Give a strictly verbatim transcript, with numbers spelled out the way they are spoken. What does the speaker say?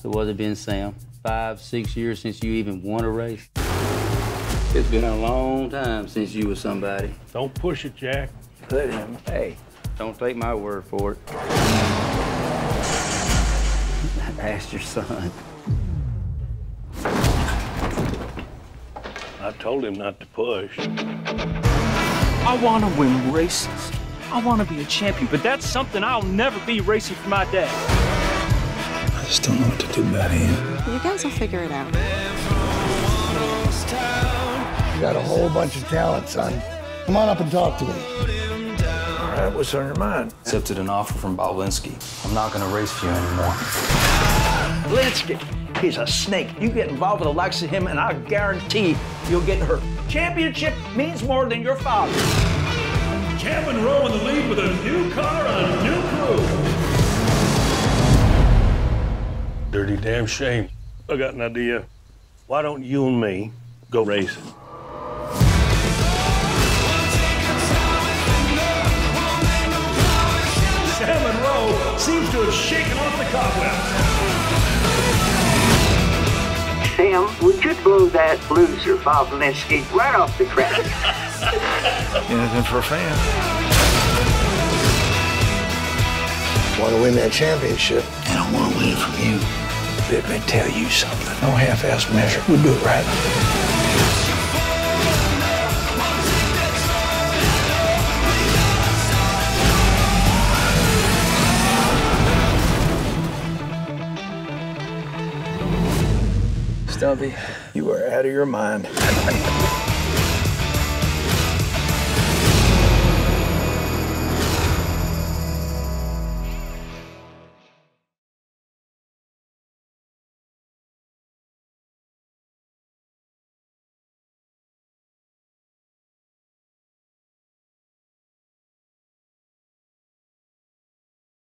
So what's it been, Sam? Five, six years since you even won a race? It's been a long time since you were somebody. Don't push it, Jack. Let him. Hey, don't take my word for it. Ask your son. I told him not to push. I want to win races. I want to be a champion, but that's something I'll never be racing for my dad. I just don't know what to do about him. You guys will figure it out. You got a whole bunch of talent, son. Come on up and talk to me. All right, what's on your mind? Accepted an offer from Boblinski. I'm not gonna race for you anymore. Linsky, he's a snake. You get involved with the likes of him, and I guarantee you'll get hurt. Championship means more than your father. Cam and Rowe in the lead with a new car and a new crew. Dirty damn shame. I got an idea. Why don't you and me go racing? Sam and Rowe seems to have shaken off the cobwebs. Sam, would you blow that loser, Boblinski, right off the track? Anything for a fan. Want to win that championship? And I want to win it from you. Let me tell you something. No half-ass measure. We'll do it right. Stumpy, you are out of your mind.